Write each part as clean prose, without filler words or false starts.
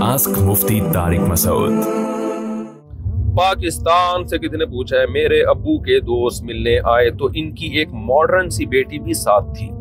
Ask Mufti Tariq Masood. Pakistan से किसी ने पूछा है, मेरे अब्बू के दोस्त मिलने आए तो इनकी एक मॉडर्न सी बेटी भी साथ थी।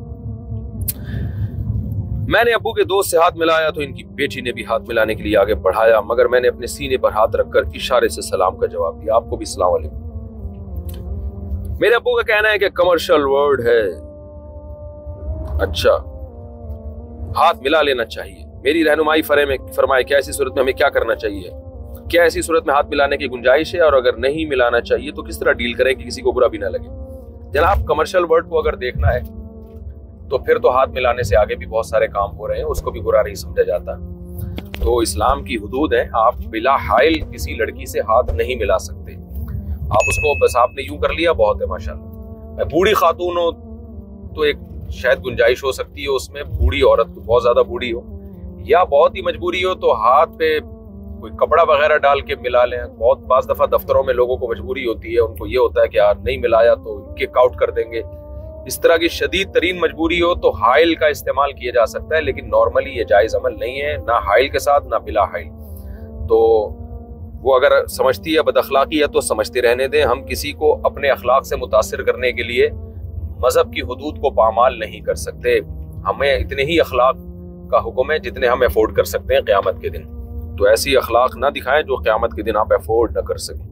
मैंने अब्बू के दोस्त से हाथ मिलाया तो इनकी बेटी ने भी हाथ मिलाने के लिए आगे बढ़ाया, मगर मैंने अपने सीने पर हाथ रखकर इशारे से सलाम का जवाब दिया। आपको भी सलाम वालेकुम। मेरे अब्बू का कहना है कि कमर्शियल वर्ड है। अच्छा, हाथ मिला लेना चाहिए। मेरी रहनुमाई फरमाए क्या ऐसी सूरत में हमें क्या करना चाहिए? क्या ऐसी सूरत में हाथ मिलाने की गुंजाइश है, और अगर नहीं मिलाना चाहिए तो किस तरह डील करें कि किसी को बुरा भी ना लगे? जनाब, कमर्शियल वर्ड को अगर देखना है तो फिर तो हाथ मिलाने से आगे भी बहुत सारे काम हो रहे हैं, उसको भी बुरा नहीं समझा जाता। तो इस्लाम की हुदूद है, आप बिला हाइल किसी लड़की से हाथ नहीं मिला सकते। आप उसको बस आपने यूं कर लिया, बहुत है माशाल्लाह। बूढ़ी खातून हो तो एक शायद गुंजाइश हो सकती है उसमें, बूढ़ी औरत बहुत ज्यादा बूढ़ी हो या बहुत ही मजबूरी हो तो हाथ पे कोई कपड़ा वगैरह डाल के मिला लें। बहुत बाज दफा दफ्तरों में लोगों को मजबूरी होती है, उनको ये होता है कि यार नहीं मिलाया तो किक आउट कर देंगे। इस तरह की शदीद तरीन मजबूरी हो तो हाइल का इस्तेमाल किया जा सकता है, लेकिन नॉर्मली ये जायज अमल नहीं है, ना हाइल के साथ ना बिला हाइल। तो वो अगर समझती है बदअखलाकी है तो समझते रहने दें। हम किसी को अपने अखलाक से मुतासिर करने के लिए मजहब की हुदूद को पामाल नहीं कर सकते। हमें इतने ही अखलाक का हुक्म है जितने हम अफोर्ड कर सकते हैं क़यामत के दिन। तो ऐसी अखलाक ना दिखाएं जो क़यामत के दिन आप अफोर्ड ना कर सकें।